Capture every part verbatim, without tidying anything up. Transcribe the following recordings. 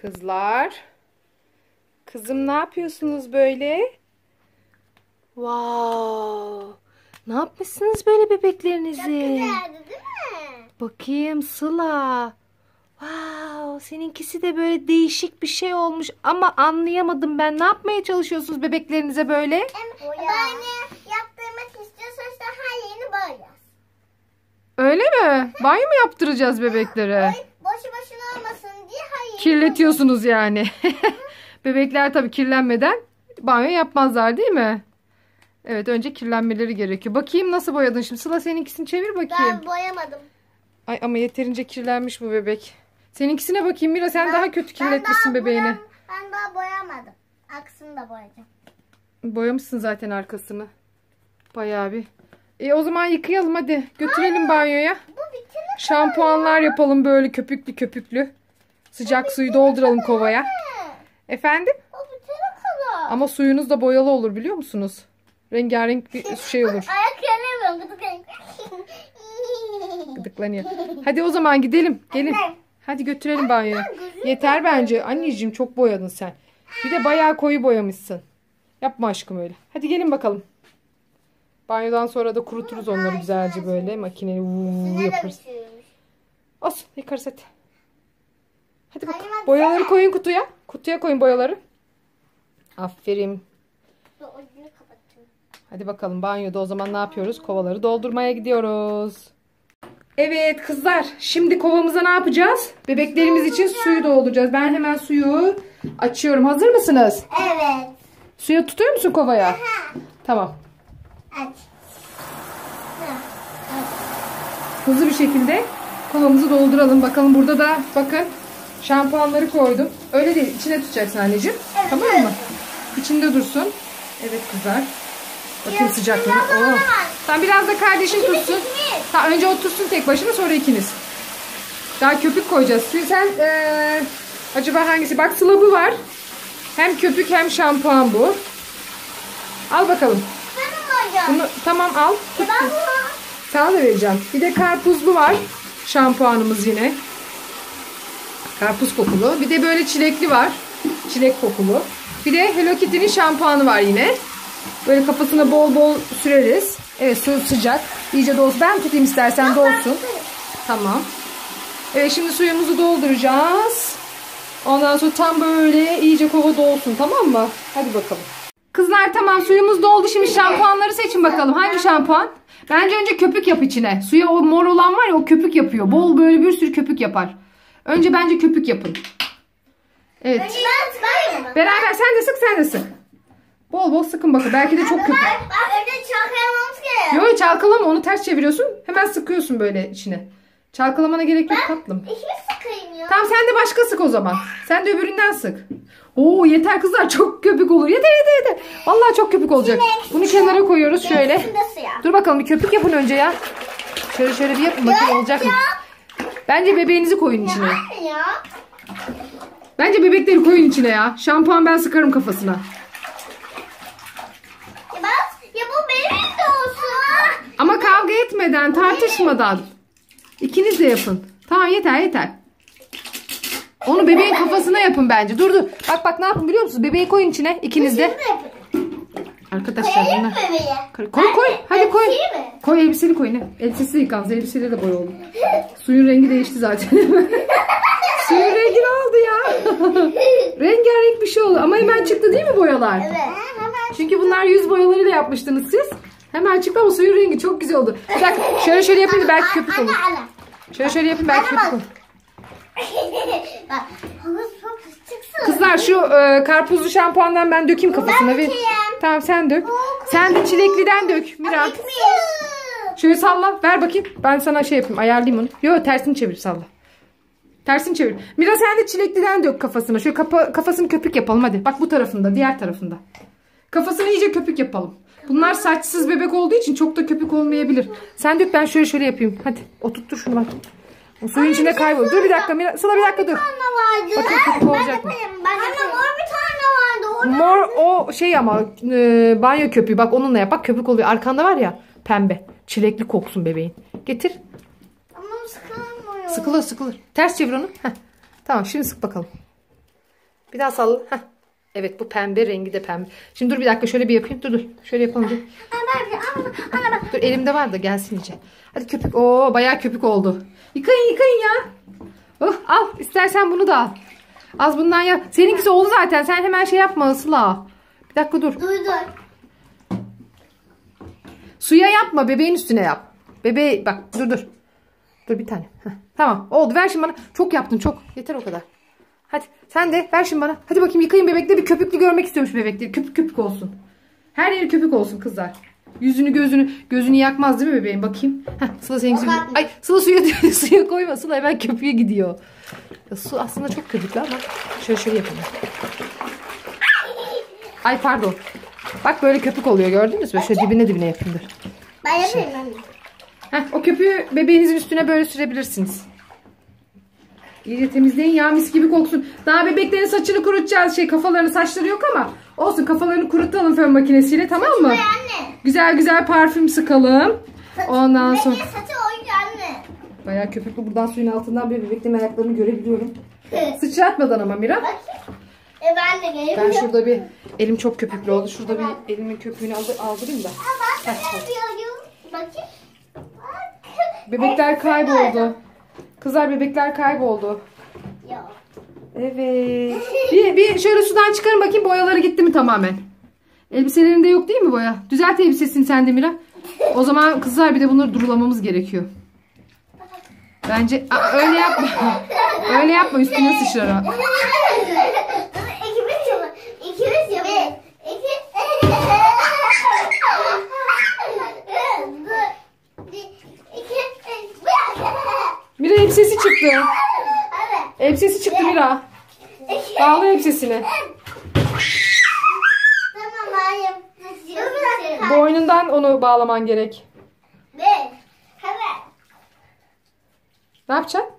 Kızlar. Kızım ne yapıyorsunuz böyle? Wow. Ne yapmışsınız böyle bebeklerinizi? Çok güzeldi değil mi? Bakayım Sıla. Wow, seninkisi de böyle değişik bir şey olmuş ama anlayamadım ben. Ne yapmaya çalışıyorsunuz bebeklerinize böyle? Banyo yaptırmak istiyorsanız da her yerini boyayacağız. Öyle mi? Banyo mu yaptıracağız bebeklere? Boşu boşuna olmasın diye her yerini Kirletiyorsunuz yani. Bebekler tabii kirlenmeden banyo yapmazlar değil mi? Evet, önce kirlenmeleri gerekiyor. Bakayım nasıl boyadın şimdi. Sıla seninkisini çevir bakayım. Ben boyamadım. Ay ama yeterince kirlenmiş bu bebek. Seninkisine bakayım Mira, sen Ben- daha kötü kirletmişsin ben daha bebeğini. boyam- Ben daha boyamadım. Aksını da boyayacağım. Boyamışsın zaten arkasını. Bayağı bir. E o zaman yıkayalım hadi. Götürelim banyoya. Bu bitene Şampuanlar yapalım böyle köpüklü köpüklü. Sıcak suyu dolduralım kovaya. Efendim? O bitene kadar. Ama suyunuz da boyalı olur biliyor musunuz? Rengarenk bir şey olur. Ayak yanamıyorum. Gıdıklayın. Gıdıklanıyor. Hadi o zaman gidelim. Gelin. Anne. Hadi götürelim banyoya. Yeter bence. Anneciğim çok boyadın sen. Bir de bayağı koyu boyamışsın. Yapma aşkım öyle. Hadi gelin bakalım. Banyodan sonra da kuruturuz onları güzelce böyle. Makineli vuuu Ne yaparız. de bitiriyormuş. Olsun, yıkarız hadi. Hadi bakalım. Hayır, Boyaları koyun kutuya. Kutuya koyun boyaları. Aferin. Dur, ucunu kapattım. Hadi bakalım banyoda o zaman ne yapıyoruz? Kovaları doldurmaya gidiyoruz. Evet kızlar, şimdi kovamıza ne yapacağız? Bebeklerimiz için suyu dolduracağız. Ben hemen suyu açıyorum. Hazır mısınız? Evet. Suya tutuyor musun kovaya? Tamam. Aç. Hızlı bir şekilde kovamızı dolduralım. Bakalım burada da bakın şampuanları koydum. Öyle değil, içine tutacaksın anneciğim. Evet, Tamam evet. mı? İçinde dursun. Evet kızlar. Bakın Ya, sıcaklığına. biraz daha Oh. var. Tamam, biraz da kardeşin tutsun. ikimiz. Ha, önce o tutsun tek başına, sonra ikiniz. Daha köpük koyacağız. Şimdi sen ee, acaba hangisi? Bak Sıla var. Hem köpük hem şampuan bu. Al bakalım. Benim hocam. Bunu tamam al. Ben bunu... Sana da vereceğim. Bir de karpuzlu var. Şampuanımız yine. Karpuz kokulu. Bir de böyle çilekli var. Çilek kokulu. Bir de Hello Kitty'nin şampuanı var yine. Böyle kafasına bol bol süreriz. Evet, su sıcak. İyice dolsun. Ben tutayım istersen dolsun. Tamam. Evet, şimdi suyumuzu dolduracağız. Ondan sonra tam böyle iyice kova dolsun, tamam mı? Hadi bakalım. Kızlar tamam, suyumuz doldu. Şimdi şampuanları seçin bakalım. Hangi şampuan? Bence önce köpük yap içine. Suya o mor olan var ya, o köpük yapıyor. Bol böyle bir sürü köpük yapar. Önce bence köpük yapın. Evet. Ben, ben, Beraber sen de sık sen de sık. Bol bol sıkın bakın. Belki de çok köpük. ben önce çalkalamamız gerekiyor. Yok, çalkalama, onu ters çeviriyorsun. Hemen sıkıyorsun böyle içine. Çalkalamana gerek yok tatlım. İkimiz sıkayım ya. Tamam, sen de başka sık o zaman. Sen de öbüründen sık. Oo yeter kızlar, çok köpük olur. Yeter yeter yeter. Vallahi çok köpük olacak. Bunu kenara koyuyoruz şöyle. İkisinde suya. Dur bakalım, bir köpük yapın önce ya. Şöyle şöyle bir yapın bakayım olacak mı? Bence bebeğinizi koyun içine. Anne ya. Bence bebekleri koyun içine ya. Şampuan ben sıkarım kafasına. Ya, ben, ya bu benim de olsun. Ama kavga etmeden, tartışmadan. İkiniz de yapın. Tamam, yeter yeter. Onu bebeğin kafasına yapın bence. Dur dur. Bak bak ne yapın biliyor musunuz? Bebeği koyun içine ikiniz de. Arkadaşlar Koyayım bunlar. mı bebeği? Koy koy. Hadi koy. Elbiseyi mi? Koy elbiseni koy ne? Elbisesi de yıkansın. Elbiseleri de boy oldu. Suyun rengi değişti zaten. Suyun rengi ne oldu ya? Rengarenk bir şey oldu. Ama hemen çıktı değil mi boyalar? Evet. Hemen. Çünkü bunlar yüz boyalarıyla yapmıştınız siz. Hemen çıktı ama suyun rengi çok güzel oldu. Bak şöyle şöyle yapın da belki köpük olur. Anne anne. Şöyle şöyle yapın belki Anne, köpük bak. olur. Bak. Havuz çok çıksın. Kızlar şu e, karpuzlu şampuandan ben dökeyim kafasına. Ben Ver. dökeyim. Tamam sen dök. Sen de çilekliden dök Mira. Bitmiş. Şöyle salla. Ver bakayım. Ben sana şey yapayım. Ayarlayayım onu. Yok, tersini çevir salla. Tersini çevir. Mira sen de çilekliden dök kafasına. Şöyle kapa, kafasını köpük yapalım hadi. Bak bu tarafında, diğer tarafında. Kafasını iyice köpük yapalım. Bunlar saçsız bebek olduğu için çok da köpük olmayabilir. Sen dök, ben şöyle şöyle yapayım. Hadi oturttur şunu bak. O suyun içinde kaybol. Dur bir dakika Mira. Sıla bir dakika dur. Anne vardı. Bakayım köpük olacak mı? Anne mor bir tane vardı. Orada. Mor o şey ama e, banyo köpüğü. Bak onunla yap. Bak köpük oluyor. Arkanda var ya pembe. Çilekli koksun bebeğin. Getir. Ama sıkılmıyor. Sıkılır sıkılır. Ters çevir onu. Heh. Tamam, şimdi sık bakalım. Bir daha salla. Heh. Evet bu pembe, rengi de pembe. Şimdi dur bir dakika şöyle bir yapayım. Dur dur. Şöyle yapalım dur. Dur elimde var da gelsin iyice. Hadi köpük. Oo bayağı köpük oldu. Yıkayın yıkayın ya. Oh, al istersen bunu da al. Az bundan yap. Seninkisi oldu zaten. Sen hemen şey yapma Sıla. Bir dakika dur. Dur dur. Suya yapma, bebeğin üstüne yap. Bebeği bak dur dur. Dur bir tane. Heh, tamam oldu, ver şimdi bana. Çok yaptın çok. Yeter o kadar. Hadi sen de ver şimdi bana. Hadi bakayım yıkayın bebekleri. Bir köpüklü görmek istiyormuş bebekleri. Köpük köpük olsun. Her yeri köpük olsun kızlar. Yüzünü gözünü gözünü yakmaz değil mi bebeğin? Bakayım. Heh, Sıla seninkisi. Ay Sıla suya suya koyma. Sıla hemen köpüğe gidiyor. Ya, su aslında çok köpüklü ama şöyle şöyle yapalım. Ay pardon. Bak böyle köpük oluyor, gördünüz mü? Şöyle dibine dibine yapayım dur. Ben yapayım anne. Heh, o köpüğü bebeğinizin üstüne böyle sürebilirsiniz. İyice temizleyin ya, mis gibi koksun. Daha bebeklerin saçını kurutacağız. Şey kafalarını, saçları yok ama olsun, kafalarını kurutalım fön makinesiyle, tamam mı? Anne. Güzel güzel parfüm sıkalım. Ondan sonra. Bebeğin saçı oyuncu anne. Bayağı köpüklü, buradan suyun altından bir bebeklerin ayaklarını görebiliyorum. Sıçratmadan ama Mira. Bakayım. E ben de geleyim. Ben şurada bir, elim çok köpüklü oldu. Şurada bir elimin köpüğünü aldır, aldırayım da. Ama ben de yapıyorum. Bakayım. Bak. Bebekler kayboldu. Kızlar bebekler kayboldu. Yok. Evet. Bir, bir şöyle sudan çıkarın bakayım, boyaları gitti mi tamamen? Elbiselerinde yok değil mi boya? Düzelt elbisesini sen de Mira. O zaman kızlar bir de bunları durulamamız gerekiyor. Bence Aa, öyle yapma. Öyle yapma, üstüne sıçrar ha. İkimiz yapalım. İkimiz yapalım. Mira elbisesi çıktı. Evet. Elbisesi çıktı Mira. Bağla elbisesini. Tamam hayır. Dur bir dakika. Boynundan onu bağlaman gerek. Bir. Evet. Ne yapacaksın?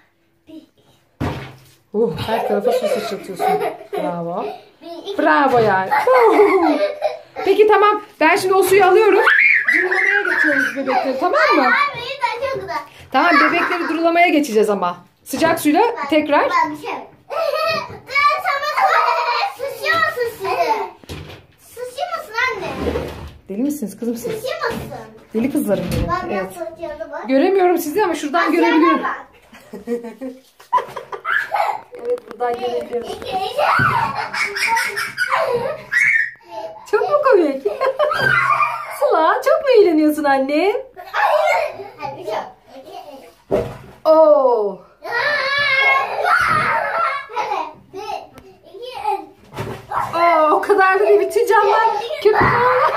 Uh, her tarafa su sıçratıyorsun. Bravo. Bir, iki. Bravo yani. Peki tamam. Ben şimdi o suyu alıyorum. Durulamaya geçiyoruz bebekleri, tamam mı? Abi ben çok güzel. Tamam, bebekleri durulamaya geçeceğiz ama. Sıcak suyla tekrar. Ben bir şey. Ben sana susuyor musun sizi? Susuyor musun anne? Deli misiniz kızım siz? Susuyor musun? Deli kızlarım benim. Ben Evet. biraz susuyorum bak. Göremiyorum sizi ama şuradan görebiliyorum. Bak. Evet, buradan görebiliyorum. İki, iki. Çok mu komik? Sıla çok mu eğleniyorsun anne? Hadi bir şey. Oo. Hadi. Bir, iki, üç. Oo, o kadar da değil, bütün camlar köpük oldu.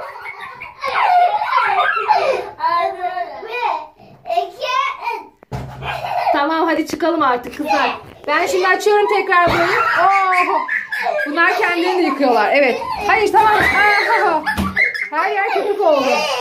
Bir, iki, üç. Tamam hadi çıkalım artık kızlar. Ben şimdi açıyorum tekrar bunu. Oo. Bunlar kendilerini yıkıyorlar. Evet. Hayır tamam. Aa, her yer köpük oldu.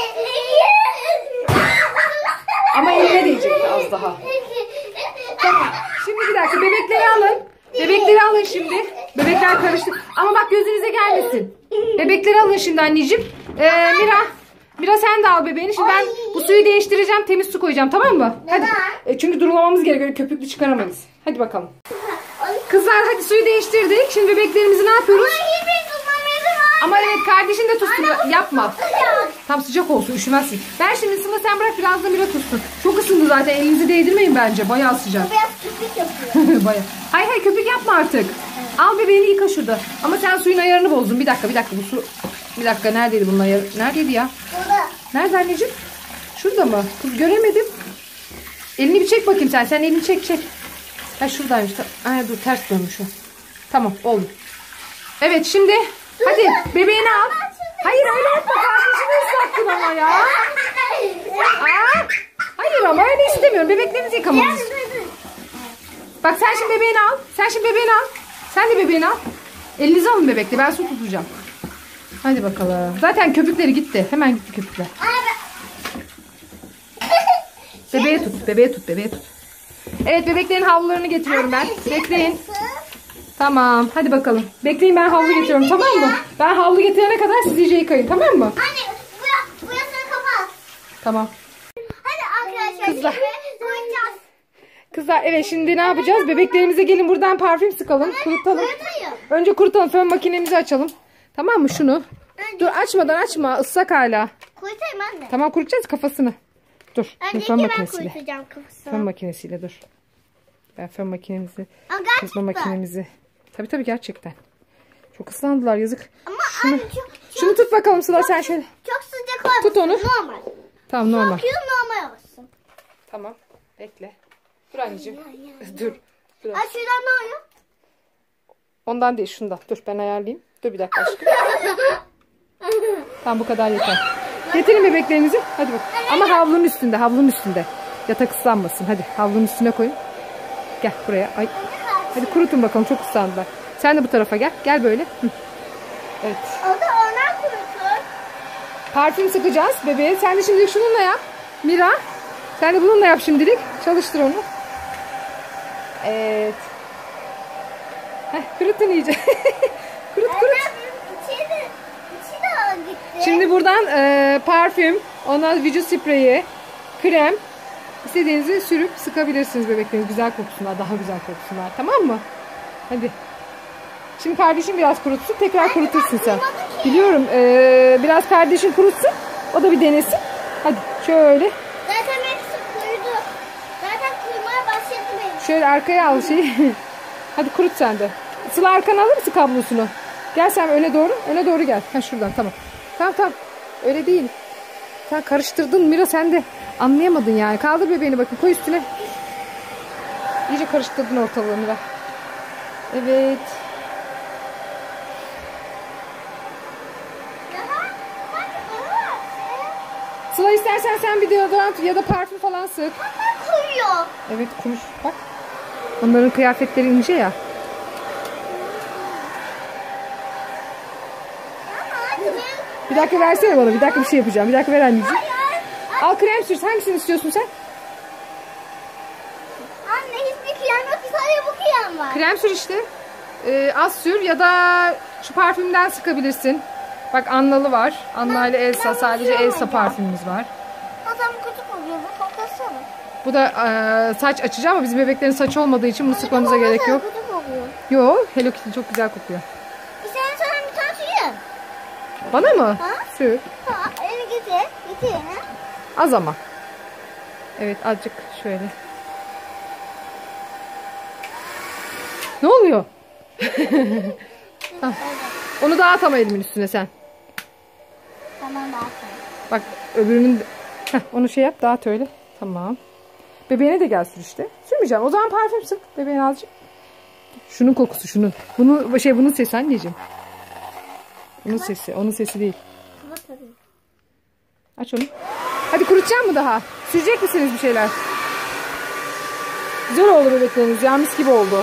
Ama eline değecekti az daha. Tamam. Şimdi bir dakika, bebekleri alın. Bebekleri alın şimdi. Bebekler karıştı. Ama bak gözünüze gelmesin. Bebekleri alın şimdi anneciğim. Ee, Mira. Mira sen de al bebeğini. Şimdi ben bu suyu değiştireceğim. Temiz su koyacağım, tamam mı? Hadi. E, çünkü durulamamız gerekiyor. Köpüklü çıkaramayız. Hadi bakalım. Kızlar hadi suyu değiştirdik. Şimdi bebeklerimizi ne yapıyoruz? Ama evet, kardeşin de tutsun. Yapma. Tam sıcak olsun, üşümezsin. Ben şimdi Sıla sen bırak, biraz da Mira tutsun. Çok ısındı zaten, elinizi değdirmeyin bence. Bayağı sıcak. Biraz köpük yapıyor. Bayağı. Hayır hayır, köpük yapma artık. Al bebeğini yıka şurada. Ama sen suyun ayarını bozdun. Bir dakika bir dakika bu su. Bir dakika, neredeydi bunun ayarı? Neredeydi ya? Burada. Nerede anneciğim? Şurada mı? Kız göremedim. Elini bir çek bakayım sen. Sen elini çek çek. Ha şuradaymış. Ay dur, ters dönmüş o. Tamam oldu. Evet şimdi hadi bebeğini al. Hayır öyle yapma, kardeşini ıslattın ama ya. Aa, hayır ama öyle istemiyorum. Bebeklerinizi yıkamanızı istiyorum. Bak sen şimdi bebeğini al. Sen şimdi bebeğini al. Sen de bebeğini al. Elinizi alın bebekle. Ben su tutacağım. Hadi bakalım. Zaten köpükleri gitti. Hemen gitti köpükler. Bebeğe tut. Bebeğe tut. Bebeğe tut. Evet, bebeklerin havlularını getiriyorum ben. Bekleyin. Tamam. Hadi bakalım. Bekleyin, ben havlu getiriyorum, tamam mı? Ben havlu getirene kadar siz iyice yıkayın, tamam mı? Anne bu, bu yasını kapat. Tamam. Hadi arkadaşlar Kızlar. şimdi koyacağız. Kızlar evet şimdi ne yapacağız? Bebeklerimize gelin buradan parfüm sıkalım. Kurutalım. Kurutayım. Önce kurutalım. Fön makinemizi açalım. Tamam mı şunu? Dur açmadan açma. Islak hala. Kurutayım anne. Tamam kurutacağız kafasını. Dur. Önce Fön ki ben makinesiyle. kurutacağım kafasını. Fön makinesiyle dur. Ben fön makinemizi, Ama kurutma gerçekten. makinemizi. Tabii tabii gerçekten. Çok ıslandılar yazık. Ama Şunu, anne çok, çok, şunu tut bakalım Sıla sen şöyle. çok sıcak olmasın. Tut onu. Normal. Tamam normal. Çok normal olsun. Tamam. Bekle. Dur anneciğim. Dur. Dur. Ay şuradan ne oluyor? Ondan değil şundan. Dur ben ayarlayayım. Dur bir dakika aşkım. Tamam bu kadar yeter. Getirin bebeklerinizi. Hadi bak. Ama havlunun üstünde. Havlunun üstünde. Yatak ıslanmasın. Hadi havlunun üstüne koyun. Gel buraya. Ay. Hadi kurutun bakalım. Çok ıslandılar. Sen de bu tarafa gel. Gel böyle. Hı. Evet. O da onlar kurutur. Parfüm sıkacağız bebeğe. Sen de şimdi şununla yap. Mira. Sen de bununla yap şimdilik. Çalıştır onu. Evet. Heh, kurutun iyice. kurut kurut. İçi de, içi de gitti. Şimdi buradan e, parfüm, ondan vücut spreyi, krem istediğinizi sürüp sıkabilirsiniz bebekleriniz. Güzel koksunlar, daha güzel koksunlar. Tamam mı? Hadi. Şimdi kardeşim biraz kurutsun, tekrar kurutursun sen. Biliyorum. E, biraz kardeşin kurutsun. O da bir denesin. Hadi şöyle. Zaten hepsi kuyudu. Zaten kuymaya başladı benim. Şöyle arkaya al şeyi. Hadi kurut sen de. Sıla arkana alır mısın kablosunu? Gel sen öne doğru. Öne doğru gel. Ha şuradan tamam. Tamam tamam. Öyle değil. Sen karıştırdın Mira sen de. Anlayamadın yani. Kaldır bebeğini bakın. Koy üstüne. İyice karıştırdın ortalığı Mira. Evet. Daha bak bana. Sıla istersen sen bir deodorant ya da parfüm falan sık. Bana koyuyor. Evet konuş. Bak. Onların kıyafetleri ince ya. Bir dakika versene bana. Bir dakika bir şey yapacağım. Bir dakika ver anneciğim. Al krem sür. Hangisini istiyorsun sen? Anne hiçbir kıyam yok ki sadece bu kıyam var. Krem sür işte. Ee, az sür ya da şu parfümden sıkabilirsin. Bak Annalı var. Anna ile Elsa. Sadece Elsa parfümümüz var. Adam kötü kokuyor bu koklasana. Bu da e, saç açıcı ama bizim bebeklerin saçı olmadığı için bunu sıkmamıza gerek yok. Kötü kokuyor. Yo, Hello Kitty çok güzel kokuyor. İsteyen sana bir tane süreyim. Bana mı? Ha? Sür. Ha, elini getir. Getir ha. Az ama. Evet azıcık şöyle. Ne oluyor? Tamam. Onu dağıt ama elimin üstüne sen. Tamam dağıtın. Bak öbürünün... Heh, onu şey yap dağıt öyle. Tamam. Bebeğine de gel sür işte. Sürmeyeceğim. O zaman parfüm sık. Bebeğine azıcık. Şunun kokusu şunun. Bunun, şey, bunun sesi anneciğim. Bunun sesi. Onun sesi değil. Aç onu. Hadi kurutacak mı daha? Sürecek misiniz bir şeyler? Güzel oldu bebekleriniz ya. Mis gibi oldu.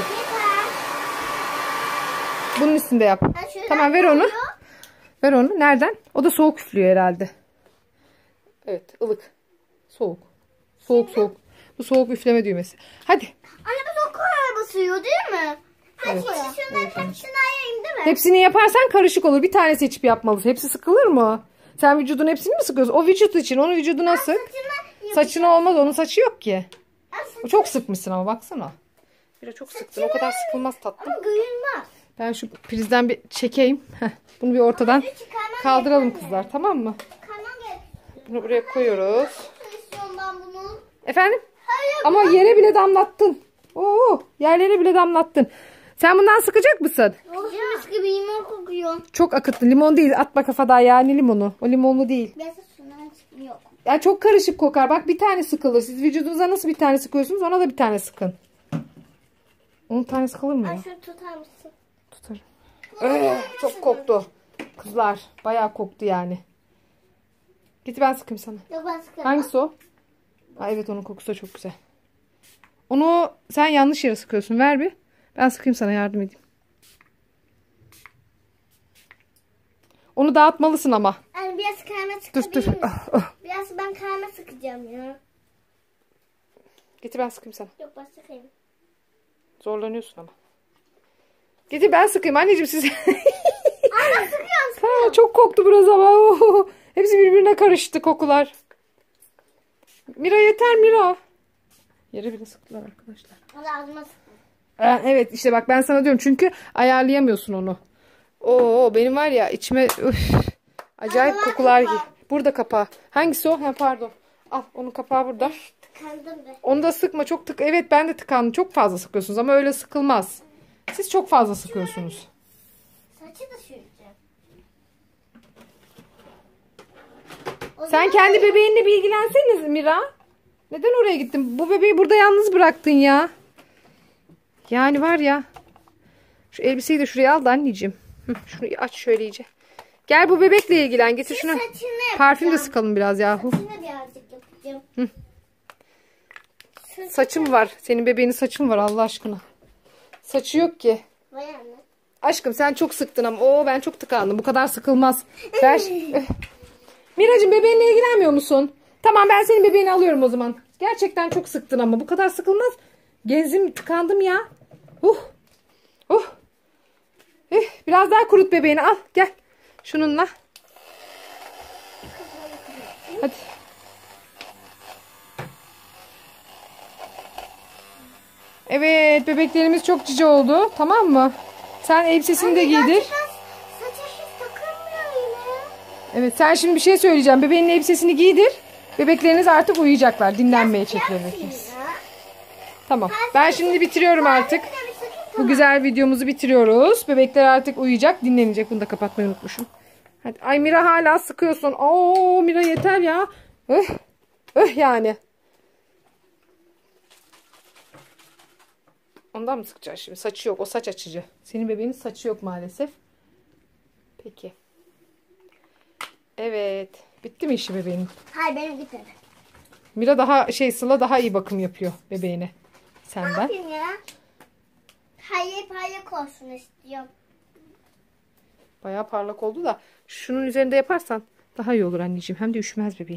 Bunun üstünde yap. Tamam ver onu. Ver onu. Nereden? O da soğuk üflüyor herhalde. Evet ılık. Soğuk. Soğuk soğuk. Bu soğuk üfleme düğmesi. Hadi. Anne bu çok kolay basıyor değil mi? Evet. Hadi şunların Evet, hepsini ayırayım değil mi? Hepsini yaparsan karışık olur. Bir tane seçip yapmalısın. Hepsi sıkılır mı? Sen vücudun hepsini mi sıkıyorsun? O vücut için. Onu vücuduna sık. Saçına olmaz. Onun saçı yok ki. O çok sıkmışsın ama baksana. Biraz çok sıktın. O kadar sıkılmaz tatlım. Ama görünmez. Ben şu prizden bir çekeyim. Heh. Bunu bir ortadan kaldıralım kızlar. Tamam mı? Kalmam gerek. Bunu buraya koyuyoruz. İstiyorum ben bunu. Efendim? Hayır. Ama yere bile damlattın. Oo, yerlere bile damlattın. Sen bundan sıkacak mısın? Mis gibi limon kokuyor. Çok akıttın. Limon değil. Atma kafadan yani limonu. O limonlu değil. Biraz şundan çıkıyor. Ya çok karışık kokar. Bak bir tane sıkılır. Siz vücudunuza nasıl bir tane sıkıyorsunuz? Ona da bir tane sıkın. on tane sıkılır mı ya? Ay şunu tutar mısın? Tutarım. Ee, çok koktu. Kızlar. Bayağı koktu yani. Git ben sıkayım sana. Yok ben sıkarım. Hangisi o? Ha, evet onun kokusu da çok güzel. Onu sen yanlış yere sıkıyorsun. Ver bir. Ben sıkayım sana yardım edeyim. Onu dağıtmalısın ama. Anne biraz kayma Dur sıkabilir dur. misin? Ah, ah. Biraz ben kayma sıkacağım ya. Getir ben sıkayım sana. Yok ben sıkayım. Zorlanıyorsun ama. Getir ben sıkayım anneciğim size. Anne sıkıyorum. Ha, çok koktu biraz ama. Oo, hepsi birbirine karıştı kokular. Mira yeter Mira. Yere bile sıktılar arkadaşlar. O da ağzıma sıktı. Ee, evet işte bak ben sana diyorum çünkü ayarlayamıyorsun onu. Oo benim var ya içime üf, acayip Ama kokular kapağı. gir. Burada kapağı. Hangisi o? Ha pardon. Al onun kapağı burada. Tıkandım be. Onu da sıkma çok tık. Evet ben de tıkandım. Çok fazla sıkıyorsunuz ama öyle sıkılmaz. Siz çok fazla sıkıyorsunuz. Saçı da süreceğim. O Sen zaman- kendi bebeğinle bir ilgilenseniz Mira. Neden oraya gittin? Bu bebeği burada yalnız bıraktın ya. Yani var ya. Şu elbiseyi de şuraya al da anneciğim. Hı, şunu aç şöyle iyice. Gel bu bebekle ilgilen. Getir şunu. Saçını Parfüm de yapacağım. sıkalım biraz yahu. Saçını birazcık yapacağım. Hı. Saçı- Saçım var. Senin bebeğinin saçın var Allah aşkına. Saçı yok ki. Vay anne. Aşkım sen çok sıktın ama. Oo ben çok tıkandım. Bu kadar sıkılmaz. Ver. Miracığım bebeğinle ilgilenmiyor musun? Tamam ben senin bebeğini alıyorum o zaman. Gerçekten çok sıktın ama. Bu kadar sıkılmaz. Gezdim tıkandım ya. Uh. Uh. Eh, biraz daha kurut bebeğini al. Gel. Şununla. Hadi. Evet bebeklerimiz çok cici oldu. Tamam mı? Sen elbisesini de giydir. Gerçekten saça hiç takılmıyor yine. Evet sen şimdi bir şey söyleyeceğim. Bebeğin elbisesini giydir. Bebekleriniz artık uyuyacaklar. Dinlenmeye çekiyor bebekleriniz. Tamam. Ben şimdi bitiriyorum artık. Bu güzel videomuzu bitiriyoruz. Bebekler artık uyuyacak, dinlenecek. Bunu da kapatmayı unutmuşum. Hadi. Ay Mira hala sıkıyorsun. Oo Mira yeter ya. Öh. Öh yani. Ondan mı sıkacağız şimdi? Saçı yok. O saç açıcı. Senin bebeğinin saçı yok maalesef. Peki. Evet. Bitti mi işi bebeğinin? Hayır benim bitmedi. Mira daha şey Sıla daha iyi bakım yapıyor bebeğine. Ne Senden. yapayım ya? Hayır parlak olsun istiyorum. Bayağı parlak oldu da şunun üzerinde yaparsan daha iyi olur anneciğim. Hem de üşümez bebeğin.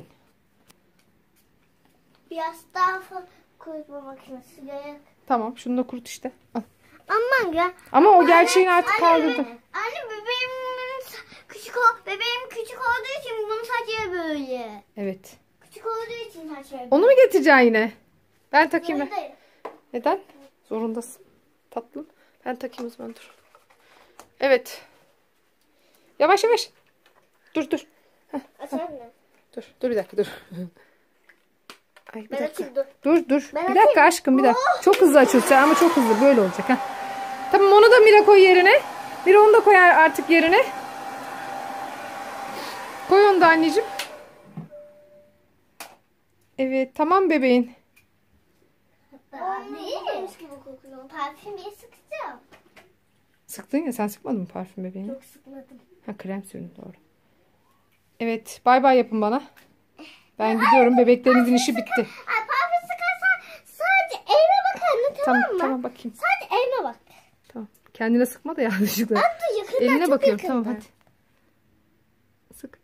Biraz daha fazla kurutma makinesi gerek. Tamam şunu da kurut işte. Al. Aman ya. Ama o gerçeğini artık Anne, kaldırdı. Anne bebeğimin sa- küçük ol, bebeğim küçük olduğu için bunun saçı böyle. Evet. Küçük olduğu için saçı böyle. Onu mu getireceksin yine? Ben takayım. Ben. Zorundayım. Neden? Zorundasın. Tatlım. Ben takayım o zaman dur. Evet. Yavaş yavaş. Dur dur. Açar mı? Dur. Dur bir dakika dur. Ay bir Ben dakika. açayım, dur. Dur dur. Ben bir açayım. dakika aşkım bir dakika. Çok hızlı açıyorsun ama çok hızlı böyle olacak ha. Tamam onu da Mira koy yerine. Mira onu da koy artık yerine. Koy onu da anneciğim. Evet tamam bebeğin. Olmuyormuş gibi kokuyor. Parfüm diye sıkacağım. Sıktın ya sen sıkmadın mı parfüm bebeğini? Çok sıkmadım. Ha krem sürdün doğru. Evet bay bay yapın bana. Ben gidiyorum bebeklerinizin işi bitti. Ay parfüm sıkarsan sadece elime bak anne tamam, Tamam mı? tamam bakayım. Sadece elime bak. Tamam. Kendine sıkma da yanlışlıkla. Hatta yakından Eline çok bakıyorum yakından. tamam hadi. Sık.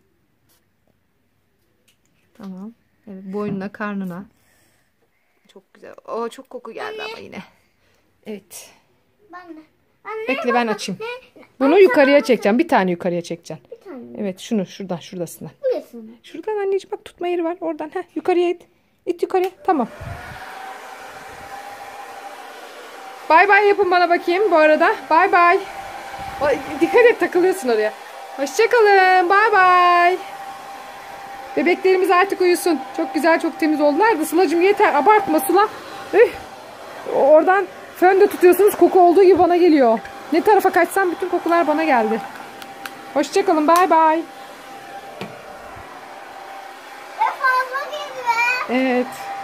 Tamam. Evet boynuna karnına. Çok güzel. Oo çok koku geldi ama yine. Evet. Ben de. Anne, Bekle ben bak, açayım. ne? Bunu yukarıya çekeceğim. Bir tane yukarıya çekeceğim. Bir tane. Evet şunu şuradan şuradasından. Burasını. Şuradan anneciğim bak tutma yeri var. Oradan heh, yukarıya it. İt yukarıya. Tamam. Bay bay yapın bana bakayım bu arada. Bay bay. Ay, dikkat et takılıyorsun oraya. Hoşçakalın. Bay bay. Bebeklerimiz artık uyusun. Çok güzel çok temiz oldular da Sıla'cığım yeter. Abartma Sıla. Üh. Oradan fön de tutuyorsunuz. Koku olduğu gibi bana geliyor. Ne tarafa kaçsam bütün kokular bana geldi. Hoşçakalın. Bay bay. Ve fazla girdi be. Evet.